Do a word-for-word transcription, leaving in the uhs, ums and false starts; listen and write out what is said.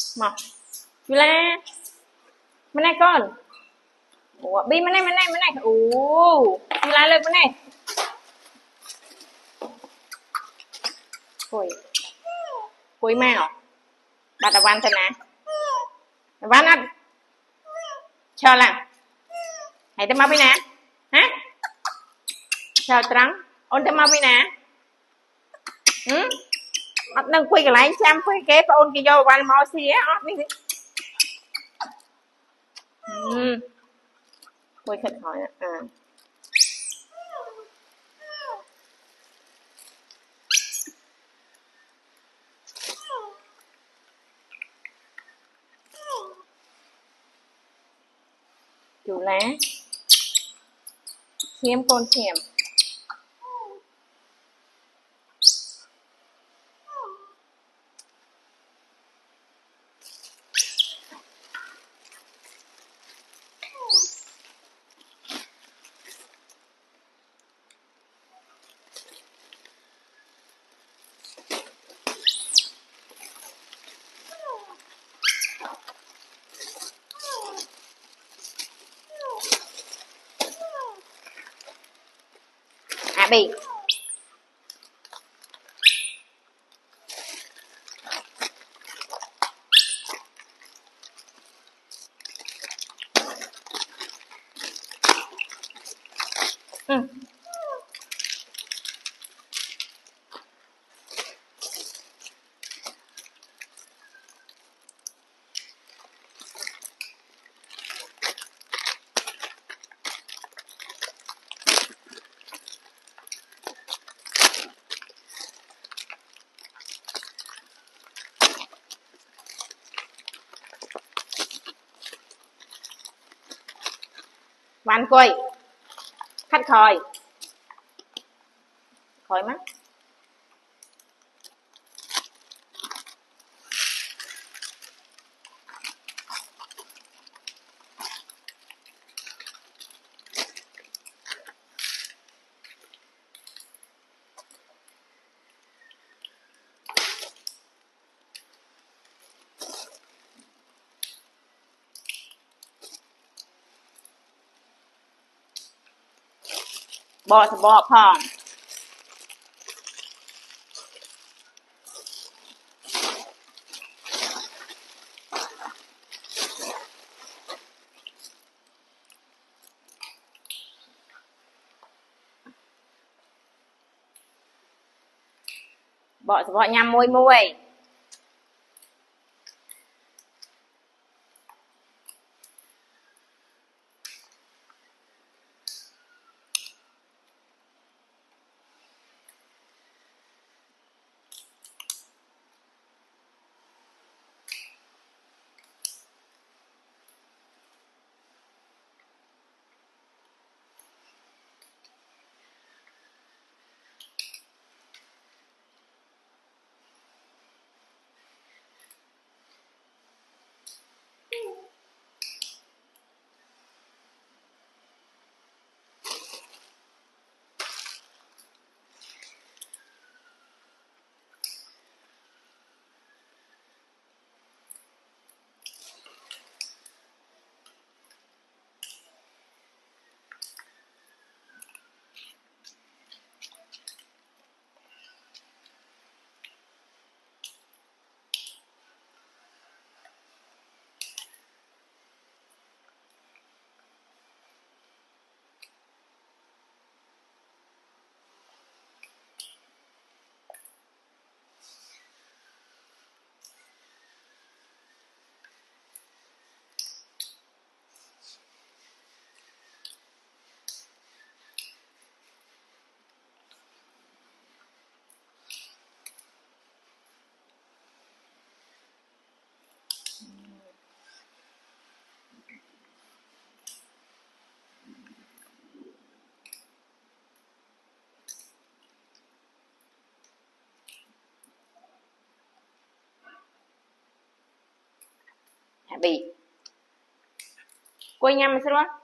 Mọc chú la bên này con. Ủa bi bên này bên này bên này. Ủa chú la lên bên này. Ui Ui mau bà ta văn thật nè văn ăn cho làm hãy tao mau đi nè hả cho trắng ôn tao mau đi nè ừ mặt nâng quy cái lại xem quy kế ôn kia vô văn mau xí á đi ừ quy thật hỏi à chú lá thêm con thèm à bị ừ văn quay khách khơi khơi mắt bò thì bò phòng bò thì bò nhằm môi môi bị quay nhầm sao đó